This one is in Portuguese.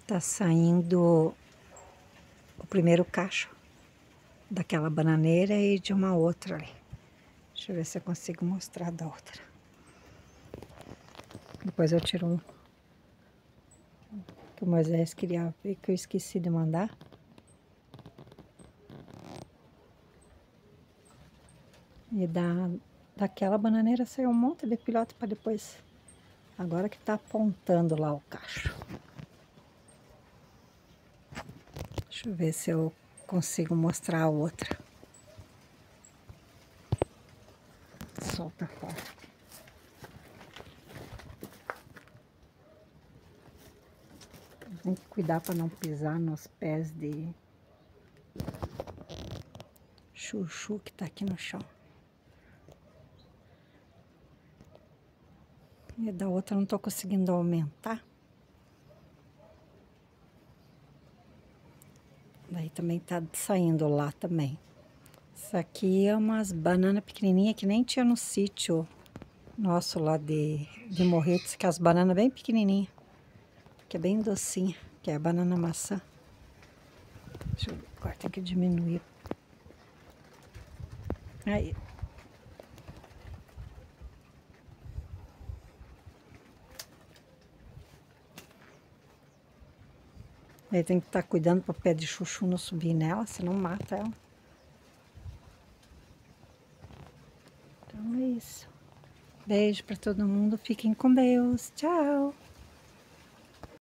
Tá saindo o primeiro cacho daquela bananeira e de uma outra ali. Deixa eu ver se eu consigo mostrar da outra. Depois eu tiro um que o Moisés queria ver, que eu esqueci de mandar. E daquela bananeira saiu um monte de filhote para depois. Agora que tá apontando lá o cacho. Deixa eu ver se eu consigo mostrar a outra. Solta fora. Tem que cuidar para não pisar nos pés de chuchu que tá aqui no chão. E da outra eu não tô conseguindo aumentar. Daí também tá saindo lá também. Isso aqui é umas bananas pequenininhas que nem tinha no sítio nosso lá de Morretes, que é as bananas bem pequenininhas, que é bem docinha, que é a banana maçã. Deixa eu ver, agora tem que diminuir. Aí. Aí tem que estar cuidando para o pé de chuchu não subir nela, senão mata ela. Então é isso. Beijo para todo mundo. Fiquem com Deus. Tchau.